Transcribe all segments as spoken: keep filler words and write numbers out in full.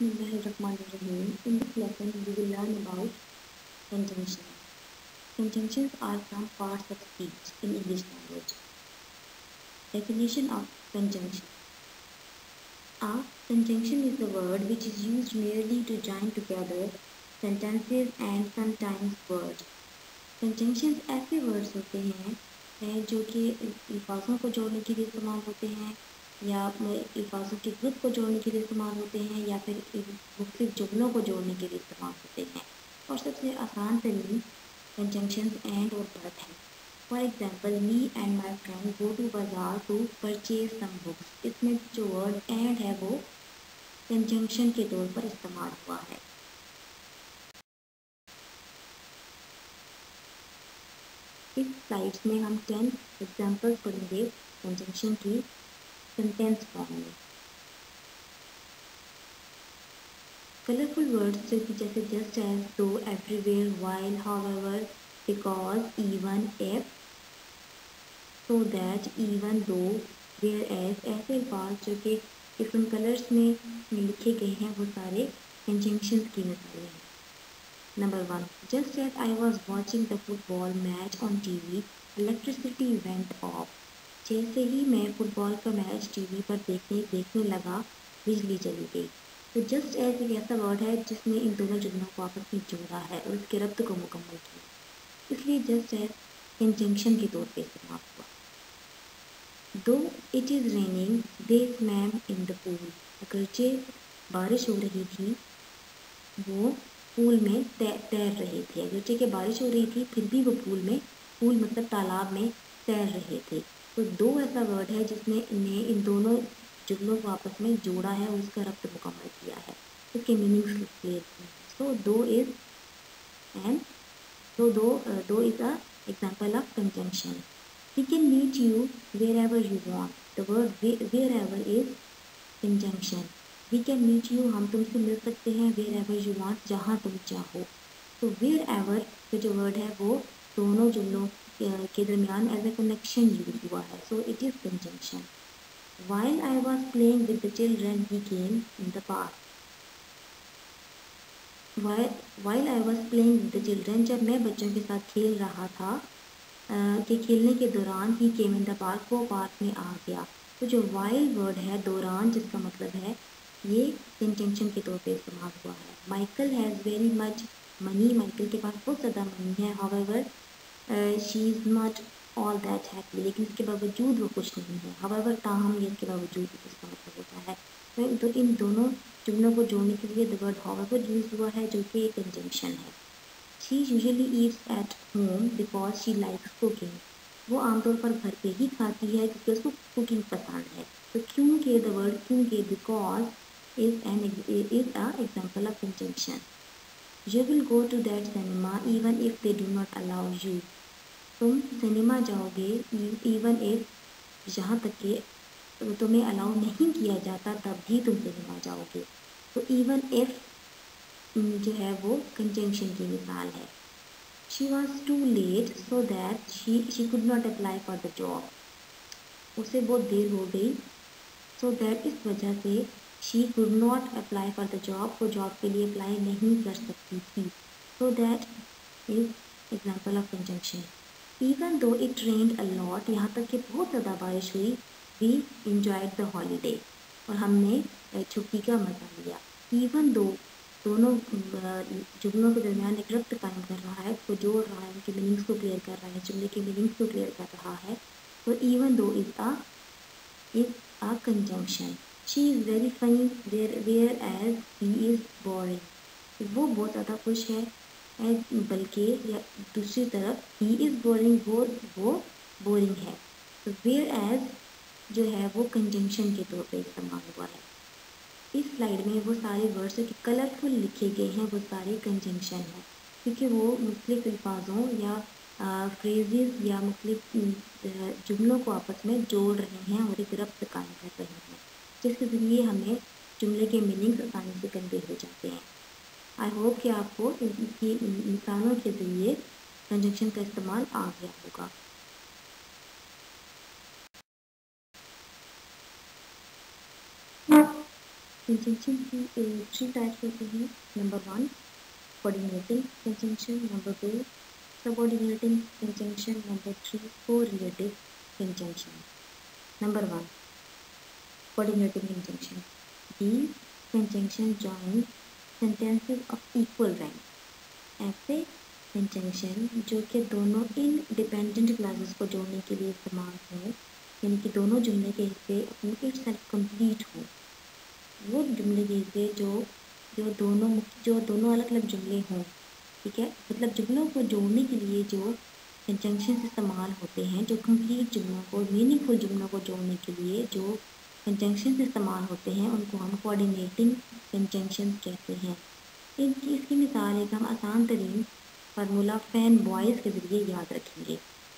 Bismillahirrahmanirrahim. In this lesson, we will learn about conjunctions. Conjunctions are some parts of speech in English language. Definition of conjunction. A conjunction is a word which is used merely to join together sentences and sometimes words. Conjunctions ऐसे words होते हैं जो कि अल्फाजों को जोड़ने के लिए इस्तेमाल होते हैं या अल्फाजों के ग्रुप को जोड़ने के लिए इस्तेमाल होते हैं या फिर मुख्तलिफ जुमलों को जोड़ने के लिए इस्तेमाल होते हैं। और सबसे आसान तरीन कंजंक्शंस एंड और बट है। For example, me and my friend go to bazaar to purchase some books. इसमें जो वर्ड एंड है वो कंजंक्शन के तौर पर इस्तेमाल हुआ है। इस स्लाइड्स में हम टेन एग्जांपल्स पढ़ेंगे कंजंक्शन की सेंटेंस फॉर्म में। कलरफुल वर्ड्स जैसे just as, though, everywhere, while, however, because, even, if, so that, even though, whereas, ऐसे अल्फाज जो कि डिफरेंट कलर्स में लिखे गए हैं वो सारे कंजंक्शंस की मिसालें हैं। Number one, just as I was watching the football match on T V, electricity went off. जैसे ही मैं फुटबॉल का मैच टीवी पर देखने देखने लगा बिजली चली गई। तो जस्ट एज एक ऐसा वर्ड है जिसने इन दोनों जुमलों को आपस में जोड़ा है और उसके रब्त को मुकम्मल किया, इसलिए जस्ट एज कंजंक्शन के तौर पे इस्तेमाल हुआ। Though it is raining they swam in the pool. अगरचे बारिश हो रही थी वो पूल में तैर तैर रहे थे। अगरचे के बारिश हो रही थी फिर भी वो पूल में, पूल मतलब तालाब में तैर रहे थे। तो दो ऐसा वर्ड है जिसने ने इन दोनों जुमलों को आपस में जोड़ा है और उसका रब्त मुकम्मल किया है, इसके मीनिंग्स क्लियर किए हैं। सो दो इज एंड so दो दो is a example of conjunction. We can meet you wherever you want. The word wherever is conjunction. We can meet you, हम तुमसे मिल सकते हैं, wherever you want, जहाँ तुम चाहो। तो wherever का जो word है वो दोनों जुमलों के दरमियान as a connection यूज हुआ है, so it is conjunction. While I was playing with the children, he came in the park. While I was playing with the children, जब मैं बच्चों के साथ खेल रहा था कि खेलने के दौरान ही came in the park, वो पार्क में आ गया। तो जो while वर्ड है दौरान, जिसका मतलब है ये कंजंक्शन के तौर पे इस्तेमाल हुआ है। Michael has very much money, Michael के पास बहुत ज़्यादा मनी है। However she is not all that happy, लेकिन इसके बावजूद वो खुश नहीं है। हाउएवर ताहम ये इसके बावजूद इसका मतलब होता है। तो इन दोनों जुमलों को जोड़ने के लिए द वर्ड हाउएवर यूज हुआ है जो कि एक कंजंक्शन है। She usually eats at home because she likes cooking. वो आमतौर पर घर पे ही खाती है क्योंकि उसको कुकिंग पसंद है। तो क्योंकि द वर्ड क्योंकि because is an is a example of conjunction. You will go to that cinema even if they do not allow you. तुम सिनेमा जाओगे इवन इफ, जहाँ तक कि तो तुम्हें अलाउ नहीं किया जाता तब भी तुम सिनेमा जाओगे। तो इवन इफ जो है वो कंजंक्शन की मिसाल है। She was too late so that she she could not apply for the job. उसे बहुत देर हो गई, सो दैट इस वजह से she could not apply for the job, वो जॉब के लिए अप्लाई नहीं कर सकती थी। So that is example of conjunction. Even though it rained a lot, यहाँ तक कि बहुत ज़्यादा बारिश हुई, वी इंजॉयड द हॉलीडे, और हमने छुट्टी का मज़ा लिया। इवन दो दोनों जुमलों के दरमियान एक रब्त कायम कर रहा है, उसको जोड़ रहा है, उनके मीनिंग्स को क्लियर कर रहा है, जुमले के मीनिंग्स को क्लियर कर रहा है। तो even though is a is a conjunction. She is very funny where whereas he is boring. वो बहुत ज़्यादा खुश है, बल्कि या दूसरी तरफ ही इज़ बोरिंग, वो वो बोरिंग है। तो वेयर एज जो है वो कंजंक्शन के तौर पे इस्तेमाल हुआ है। इस स्लाइड में वो सारे वर्ड्स जो कि कलरफुल लिखे गए हैं वो सारे कंजंक्शन हैं, क्योंकि वो मुख्तलिफ अल्फाजों या फ्रेजेस या मुख्तलिफ जुमलों को आपस में जोड़ रहे हैं और एक रब्त कायम कर रहे हैं, जिसके ज़रिए हमें जुमले के मीनिंग्स आसानी से कन्वे हो जाते हैं। आई होप कि आपको इनकी मिसालों के ज़रिए कंजंक्शन का इस्तेमाल आ गया होगा। कंजंक्शन की थ्री टाइप्स होती हैं। Number one coordinating conjunction, number two subordinating conjunction, number three correlative conjunction. Number one coordinating conjunction. These conjunction join sentences of equal rank। ऐसे कंजंक्शन जो कि दोनों इंडिपेंडेंट क्लासेस को जोड़ने के लिए इस्तेमाल हों, यानी कि दोनों जुमले के हिस्से अपने इट सेल्फ कंप्लीट हों। वो जुमले के हिस्से जो जो दोनों जो दोनों अलग अलग जुमले हों, ठीक है, मतलब जुमलों को जोड़ने के लिए जो कंजंक्शन इस्तेमाल होते हैं, जो कंप्लीट जुमलों को मीनिंगफुल जुमलों को जोड़ने के लिए जो कंजंक्शन इस्तेमाल होते हैं, उनको हम कोऑर्डिनेटिंग कंजंक्शन कहते हैं। इनकी इसकी मिसाल एक हम आसान तरीन फार्मूला फैन बॉयज़ के ज़रिए याद रखेंगे।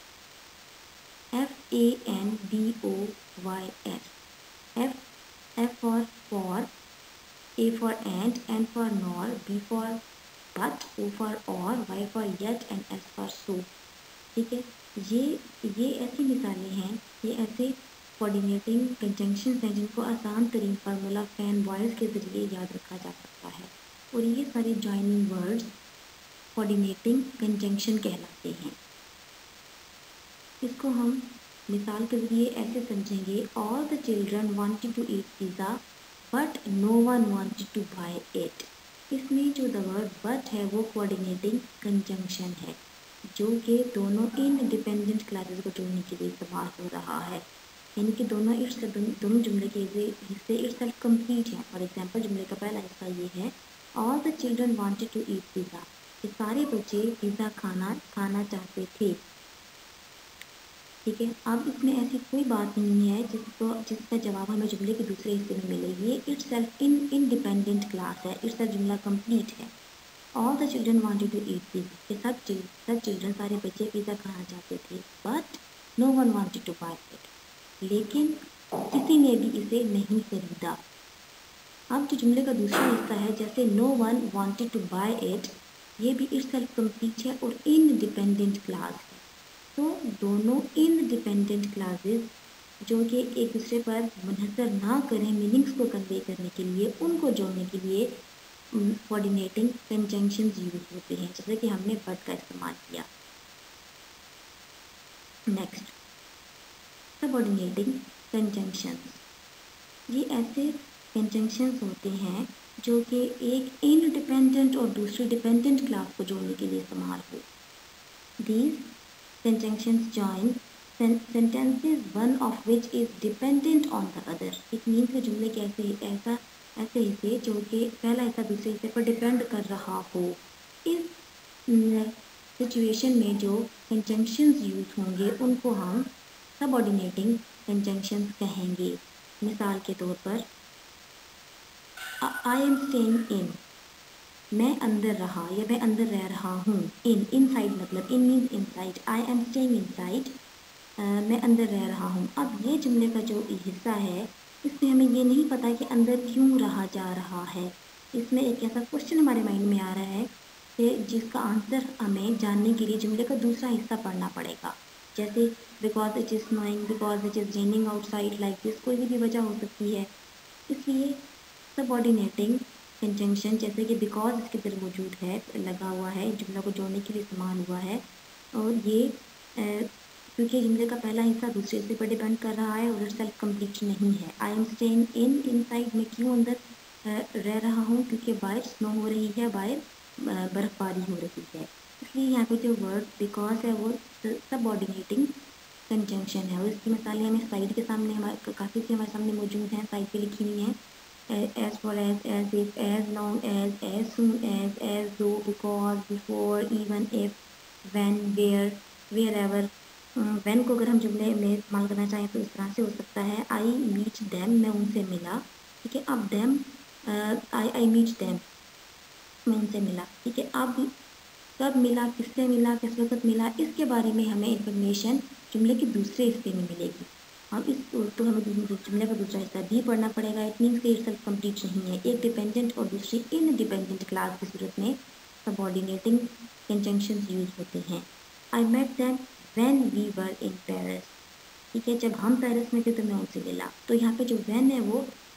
F A N B O Y S. F F for for, A for and, N for nor, B for but, O for or, Y for yet and S for so. ठीक है, ये ये ऐसी मिसालें हैं, ये ऐसे कोऑर्डिनेटिंग कंजंक्शन हैं जिनको आसान तरीन फार्मूला फैन बॉयज़ के ज़रिए याद रखा जा सकता है। और ये सारे जॉइनिंग वर्ड्स कोऑर्डिनेटिंग कंजंक्शन कहलाते हैं। इसको हम मिसाल के ज़रिए ऐसे समझेंगे, all the children wanted to eat pizza but no one wanted to buy it. इसमें जो द वर्ड बट है वो कोऑर्डिनेटिंग कंजंक्शन है, जो कि दोनों इंडिपेंडेंट क्लासेस को जोड़ने के लिए इस्तेमाल हो रहा है, यानी कि दोनों इट्स दोनों जुमले के हिस्से इट्स सेल्फ कंप्लीट हैं। फॉर एग्जांपल जुमले का पहला हिस्सा ये है, all the children wanted to eat pizza. ये सारे बच्चे पिज़्ज़ा खाना खाना चाहते थे। ठीक है, अब इसमें ऐसी कोई बात नहीं है जिसको जिसका जवाब हमें जुमले के दूसरे हिस्से में मिले। ये itself in independent clause है, इट्स सेल्फ जुमला कंप्लीट है। All the children wanted to eat pizza, ये सब सब चिल्ड्रन सारे बच्चे पिज़्ज़ा खाना चाहते थे, but no one wanted to buy it, लेकिन किसी ने भी इसे नहीं खरीदा। अब जो जुमले का दूसरा हिस्सा है, जैसे no one wanted to buy it, ये भी इट्स सेल्फ कंप्लीट है और इंडिपेंडेंट क्लास है। तो दोनों इंडिपेंडेंट क्लासेस जो कि एक दूसरे पर मुनहसर ना करें मीनिंग्स को कन्वे करने के लिए, उनको जोड़ने के लिए कोऑर्डिनेटिंग कंजंक्शंस यूज होते हैं, जैसे कि हमने बट का इस्तेमाल किया। Next subordinating conjunctions. ये ऐसे कंजंक्शंस होते हैं जो कि एक इंडिपेंडेंट और दूसरी डिपेंडेंट क्लास को जोड़ने के लिए इस्तेमाल हो। These conjunctions join sentences one of which is dependent on the other। It means के जुमले के ऐसे ऐसा ऐसे हिस्से जो कि पहला हिस्सा दूसरे हिस्से पर डिपेंड कर रहा हो। इस सिचुएशन में जो कंजंक्शंस यूज होंगे उनको हम सबऑर्डिनेटिंग कंजंक्शंस कहेंगे। मिसाल के तौर पर आई एम स्टेइंग इन, मैं अंदर रहा या मैं अंदर रह रहा हूँ। इन इनसाइड मतलब in means inside, I am staying inside, मैं अंदर रह रहा हूँ। अब ये जुमले का जो हिस्सा है इसमें हमें ये नहीं पता कि अंदर क्यों रहा जा रहा है। इसमें एक ऐसा क्वेश्चन हमारे माइंड में आ रहा है कि जिसका आंसर हमें जानने के लिए जुमले का दूसरा हिस्सा पढ़ना पड़ेगा, जैसे because it is snowing, because it is raining outside, like this, कोई भी वजह हो सकती है। इसलिए सबऑर्डिनेटिंग कंजंक्शन जैसे कि बिकॉज इसके अंदर मौजूद है, लगा हुआ है, जुमला को जोड़ने के लिए इस्तेमाल हुआ है, और ये क्योंकि जुमले का पहला हिस्सा दूसरे हिस्से पर डिपेंड कर रहा है और इट सेल्फ कंप्लीट नहीं है। I am staying in, inside में क्यों अंदर रह रहा हूँ, क्योंकि बाहर स्नो हो रही है, बाहर बर्फ़बारी हो रही है। इसलिए यहाँ पे जो वर्ड बिकॉज है वो सबऑर्डिनेटिंग कंजंक्शन है। और इसकी मिसालें हमें स्लाइड के सामने हमारे काफ़ी सी हमारे सामने मौजूद हैं, साइड पे लिखी हुई हैं। as far as, as if, as long as, as soon as, as though, because, before, even if, when, where, wherever। when को अगर हम जुमले में इस्तेमाल करना चाहें तो इस तरह से हो सकता है, I meet them, मैं उनसे मिला। ठीक है, अब them, I I meet them, मैं उनसे मिला। ठीक है, अब कब मिला, किससे मिला, किस वक्त मिला, इसके बारे में हमें इंफॉर्मेशन जुमले के दूसरे हिस्से में मिलेगी। अब इस तो हमें जुमले का दूसरा हिस्सा भी पढ़ना पड़ेगा। इट मीन्स कि इट सेल्फ कंप्लीट नहीं है, एक डिपेंडेंट और दूसरी इनडिपेंडेंट क्लास की सूरत में सबऑर्डिनेटिंग कंजंक्शंस यूज होते हैं। I met them when we were in Paris. ठीक है, जब हम पेरिस में थे तो मैं उनसे मिला। तो यहाँ पे जो व्हेन है वो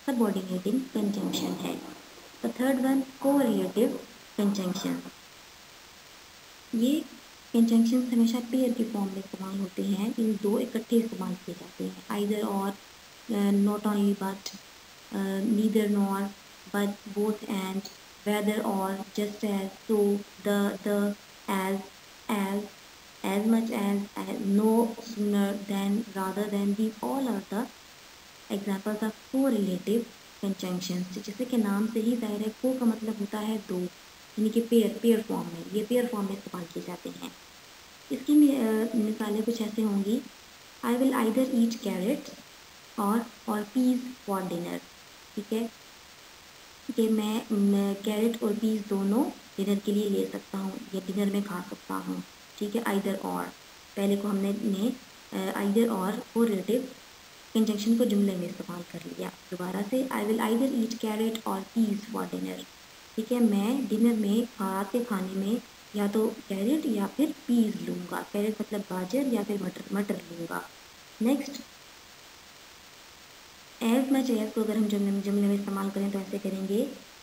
सबऑर्डिनेटिंग कंजंक्शन है। The third one correlative conjunction. ये कंजंक्शन हमेशा पेयर के फॉर्म में इस्तेमाल होते हैं, इन दो इकट्ठे इस्तेमाल किए जाते हैं। Either or, not only but, neither nor, but both and, whether or, just as, so, the, the, as, as, as much as, as no, sooner than, rather than, these all are the examples of correlative conjunctions। जैसे कि नाम से ही जाहिर है, को का मतलब होता है दो, यानी कि पेयर, पेयर फॉर्म में, ये पेयर फॉर्म में इस्तेमाल किए जाते हैं। इसकी मिसालें कुछ ऐसे होंगी, I will either eat carrot or or peas for dinner. ठीक है, कि मैं, मैं कैरेट और पीस दोनों डिनर के लिए ले सकता हूँ या डिनर में खा सकता हूँ। ठीक है, आइदर और, पहले को हमने ने आइदर और कोरिलेटिव कंजंक्शन को जुमले में इस्तेमाल कर लिया। दोबारा से, I will either eat carrot or peas for dinner. ठीक है, मैं डिनर में, रात के खाने में या तो कैरेट या फिर पीस लूँगा। कैरेट मतलब गाजर या फिर मटर, मटर लूँगा। नेक्स्ट, एज मच एज को अगर हम जुमले में जुमले में इस्तेमाल करें तो ऐसे करेंगे,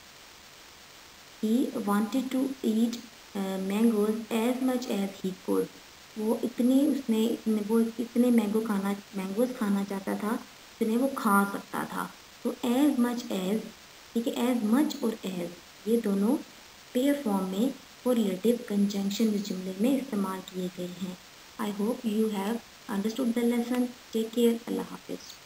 he wanted to eat mangoes as much as he could. वो इतने उसने इतने वो इतने मैंगो खाना मैंगोज खाना चाहता था जितने वो खा सकता था। तो एज मच एज, ठीक है, एज मच और एज ये दोनों पेयर फॉर्म में कोरिलेटिव कंजंक्शन इस जुमले में इस्तेमाल किए गए हैं। I hope you have understood the lesson. Take care. अल्लाह हाफिज़।